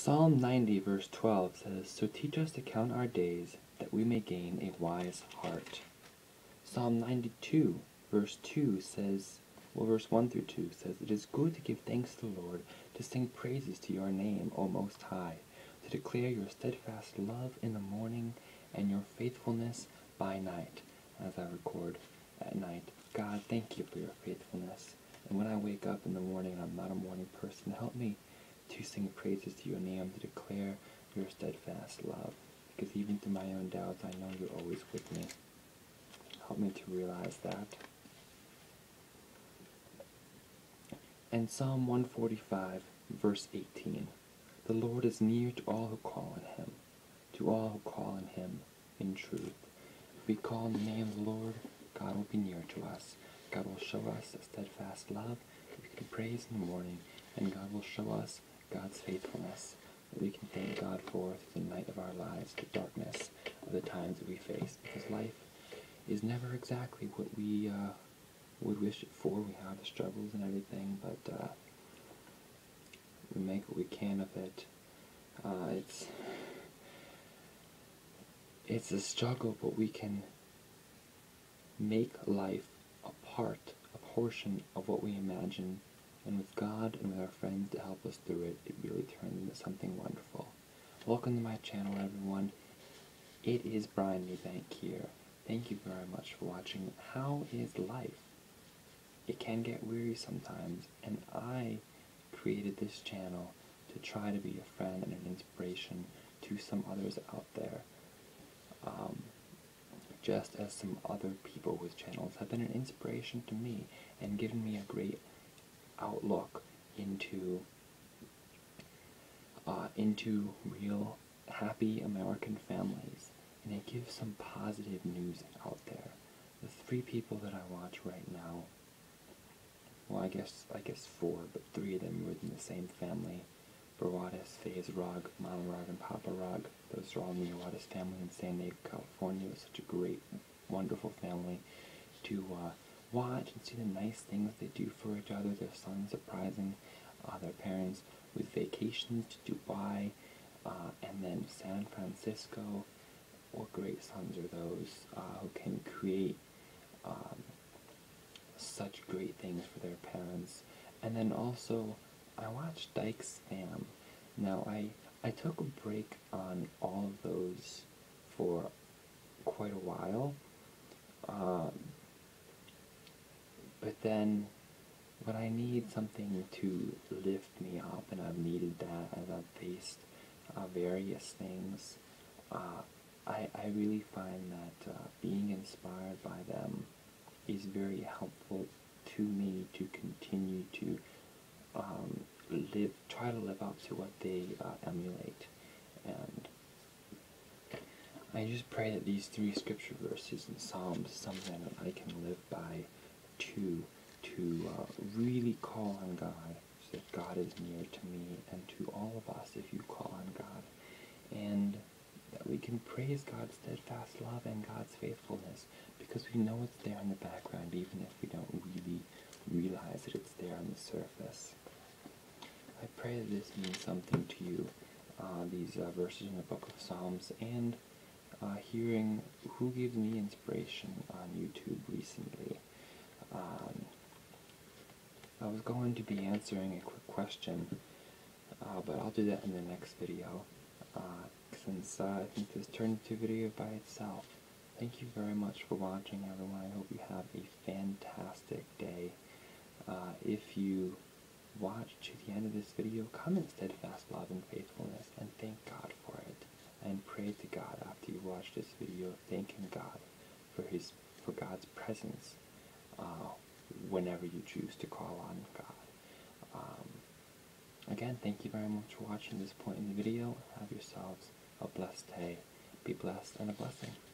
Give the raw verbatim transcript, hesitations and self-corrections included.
Psalm ninety verse twelve says, "So teach us to count our days, that we may gain a wise heart." Psalm ninety-two verse two says, well verse one through two says, "It is good to give thanks to the Lord, to sing praises to your name, O Most High, to declare your steadfast love in the morning and your faithfulness by night," as I record at night. God, thank you for your faithfulness. And when I wake up in the morning and I'm not a morning person, help me to sing praises to your name, to declare your steadfast love. Because even through my own doubts, I know you're always with me. Help me to realize that. And Psalm one forty-five, verse eighteen. "The Lord is near to all who call on him, to all who call on him in truth." If we call on the name of the Lord, God will be near to us. God will show us a steadfast love that we can praise in the morning, and God will show us God's faithfulness that we can thank God for through the night of our lives, the darkness of the times that we face. Because life is never exactly what we uh, would wish it for. We have the struggles and everything, but uh, we make what we can of it. Uh, it's it's a struggle, but we can make life a part, a portion of what we imagine. And with God and with our friends to help us through it, it really turns into something wonderful. Welcome to my channel, everyone. It is Brian Eubank here. Thank you very much for watching. How is life? It can get weary sometimes, and I created this channel to try to be a friend and an inspiration to some others out there. Um, just as some other people with channels have been an inspiration to me and given me a great outlook into uh, into real happy American families, and it gives some positive news out there. The three people that I watch right now, well I guess I guess four, but three of them were in the same family. Barwadas, Faze Rug, Mama Rug, and Papa Rug. Those are all in the Barwadas family in San Diego, California. It was such a great, wonderful family to uh, watch and see the nice things they do for each other. Their sons surprising uh, their parents with vacations to Dubai, uh, and then San Francisco. What great sons are those uh, who can create um, such great things for their parents. And then also, I watched Dyke's Fam. Now, I, I took a break on all of those for quite a while. Um, But then, when I need something to lift me up, and I've needed that as I've faced uh, various things, uh, I, I really find that uh, being inspired by them is very helpful to me to continue to um, live, try to live up to what they uh, emulate. And I just pray that these three scripture verses in Psalms is something that I can live by to to uh, really call on God, so that God is near to me and to all of us if you call on God, and that we can praise God's steadfast love and God's faithfulness, because we know it's there in the background even if we don't really realize that it's there on the surface. I pray that this means something to you, uh, these uh, verses in the book of Psalms, and uh, hearing who gives me inspiration on YouTube recently. Um, I was going to be answering a quick question, uh, but I'll do that in the next video, uh, since uh, I think this turned into a video by itself. Thank you very much for watching, everyone. I hope you have a fantastic day. Uh, if you watch to the end of this video, comment steadfast love and faithfulness, and thank God for it. And pray to God after you watch this video, thanking God for His, for God's presence Uh, whenever you choose to call on God. Um, again, thank you very much for watching this point in the video. Have yourselves a blessed day. Be blessed and a blessing.